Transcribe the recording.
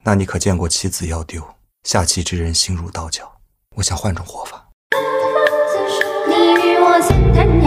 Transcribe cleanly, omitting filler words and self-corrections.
那你可见过妻子要丢，下棋之人心如刀绞？我想换种活法。你与我闲谈